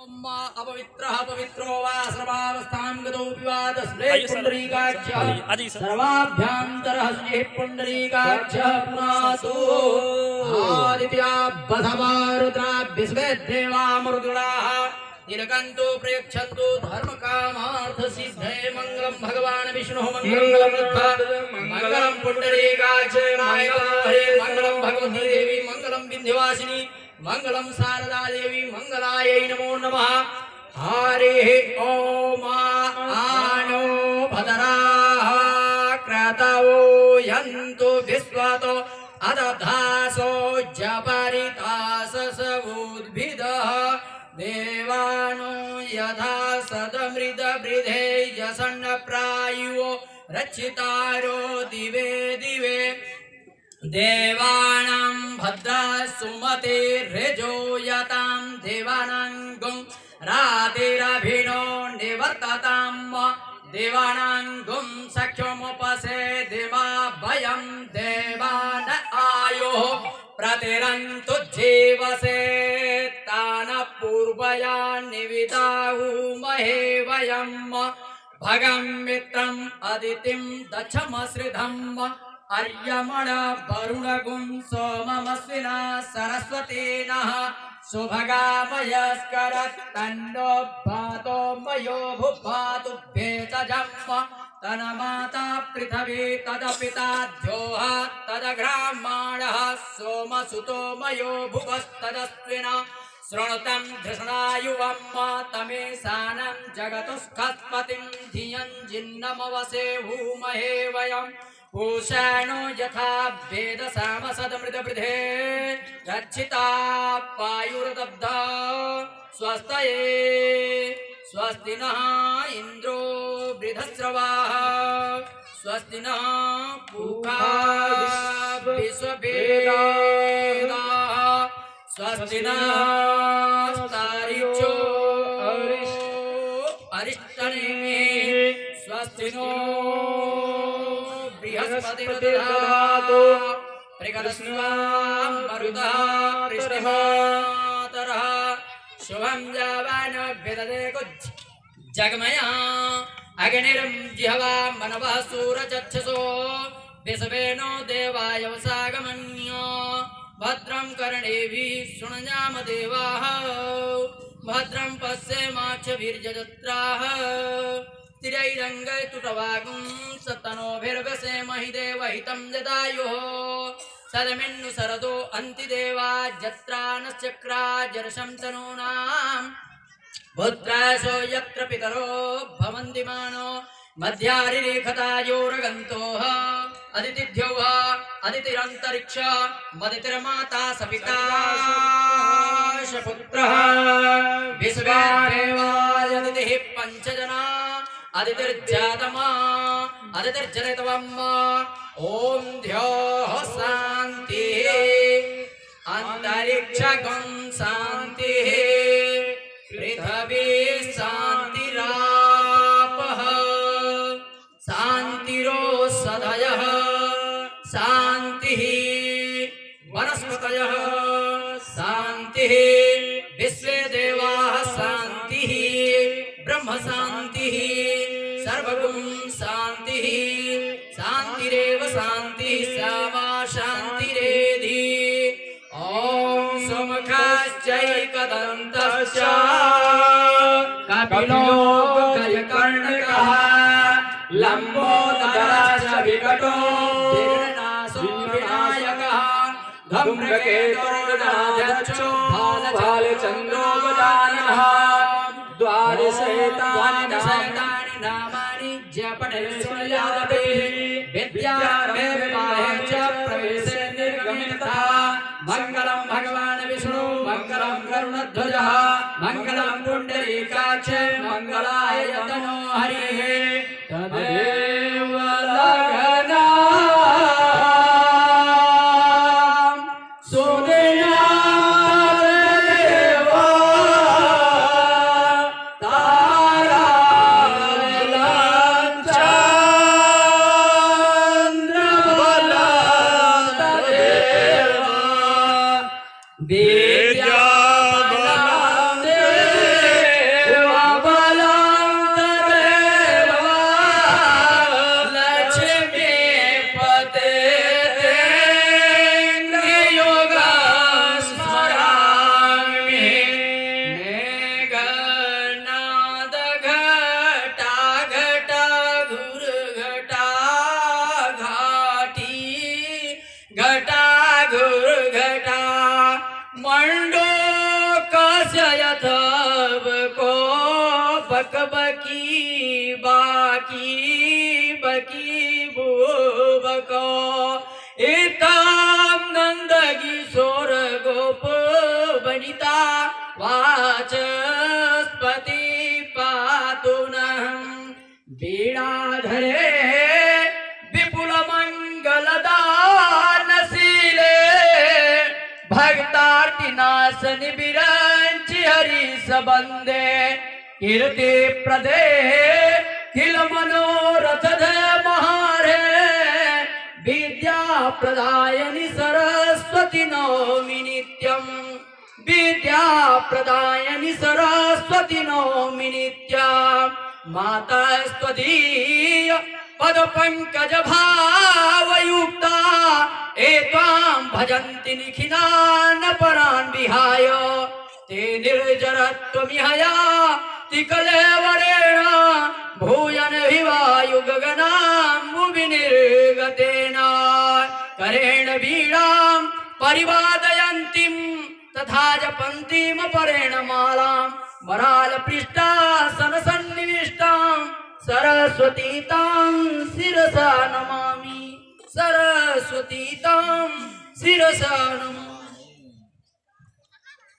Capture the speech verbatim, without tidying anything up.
अपवित्रः पवित्रो वा सर्वावस्थां गतो विवादस्मे पुण्डरीकाक्षः सर्वाभ्यान्तरः श्रीः पुण्डरीकाक्षः पुनातो आदित्या बधवा रुद्रा विश्वे देवा मरुद्गणाः नीलकंठो प्रयच्छन्तु धर्मकामार्थ सिद्धये मंगलम भगवान विष्णु मंगलम मंगलम पुण्डरीकाक्षाय मंगलम भगवती देवी मंगलम विंध्यवासिनी मंगलम शारदा देवी मंगलायै नमो नमः। हरिः ओम आनो भद्राः क्रतवो यन्तु विश्वतो अदधासो जपरिताससवुद्भिदः देवानो यथा सदमृद वृधे यसन प्रायुः रक्षितारो दिवे दिवे देवानां भद्रा सुमते रेजो यतां देवानां गुं रातिरभिनो निवर्ततां देवानां गुं सख्यमुपसे देवा भयं देवान आयुः प्रतिरन्तु जीवसे तान पूर्वया निविदाहुमहे वयं भगं मित्रम् अदितिं दक्षमश्रिधम् अर्यमण वरुणगुं सोममस्विना सरस्वतीनः सुभगामयस्करत्तन्नो भातो मयो भुभातु भेषजम् तन्माता पृथिवी तदपिता द्योः तदघ्रामाणः सोमसुतो मयो भुवस्तदस्विना श्रृणुतं धृष्णायुवं तमेशानं जगतुस्खस्पतिं धियं जिन्नमवसे भूमहे वयं पूषाणो यथा वेदसामसदमृतवृधे रक्षिता पायुर्दब्धा स्वस्तये स्वस्ति नः इंद्रो बृहस्रवाः स्वस्ति नः पूषा विश्ववेदाः स्वस्ति नः तारिचो अरिष्टनेमिः स्वस्ति नो बृहस्पतिर्दधातु प्रकटस्वां मरुतः कृष्णमातरः शुभं जावान वेददेको जगमया अग्निरं जिह्वा मनवः सूरचक्षसो विश्वेनो देवाय वसागमन्यो भद्रं कर्णेभिः शृणुयाम देवाः भद्रं पश्येमाक्षभिर्यजत्राः स्थिरैरङ्गैस्तुटवागुं सत्तनोभिर्व्यसेमहि देवहितं जदायुः सदमिन्नु सरदो अन्तिदेवा जत्रा नश्चक्रा जर्षं तनूनाम् भूत्रासो यत्र पितरो भवन्ति मानो मध्यारिरेखतायोरगन्तोः अदितिद्यौः अदितिरन्तरिक्ष मदितिर्माता सपिता शपुत्रः विश्वेदेवायदितिः पञ्चजना अदितिर्जातमा अदितिर्जनितवम् ओम ध्योः शान्तिः अन्तरिक्षगं शान्तिः पृथिवी शान्तिरापः शान्तिरोषधयः शान्तिः वनस्पतयः शान्तिः विश्वे देवाः शान्तिः ब्रह्म शान्तिः सर्वगुं शान्तिः शान्तिरेव शान्तिः श्यामा शान्तिरेधि ॐ सुमुखश्चैकदन्तश्च कपिलो गजकर्णकः लम्बोदरश्च विकटो दीर्घनासो विनायकः धूम्रकेतुर्गणाध्यक्षो भालचन्द्रो गजाननः द्वादशैतानि नामानि जपठेश्वर्यादपि विद्यारम्भे विवाहे च प्रवेशे निर्गमितः मंगलम भगवान विष्णु मंगलम गरुड़ध्वजः मंगलम पुंडरीकाक्ष मंगलाय तनो हरिः तदेव लगना विद्या बलम को बकबकी बाकी बकी बूब को इतम नंद किशोर गोप वनिता वाचस्पति पातु नः वीणाधरे विपुल मंगलदानशीले भक्तार्तिनाशनि विरंचि हरि सबंदे कीर्ति प्रदे किल मनोरथ महारे विद्या प्रदायनि सरस्वती नौमि नित्यं विद्या प्रदायनि सरस्वती नौमि नित्यं माता स्वदीय पद पंकज भावयुक्ता एतां भजन्ति निखिलान् परान् विहाय ते निर्जरत्वमिहया तिकलेवरेण भूयन् विवायु गगनाम्बुविनिर्गतेन करेण वीणां परिवादयन्तीं तथा जपन्तीं परेण मालां वरालपृष्ठासन सन्निविष्टां सरस्वती तां शिरसा नमामि सरस्वती तां शिरसा नमामि।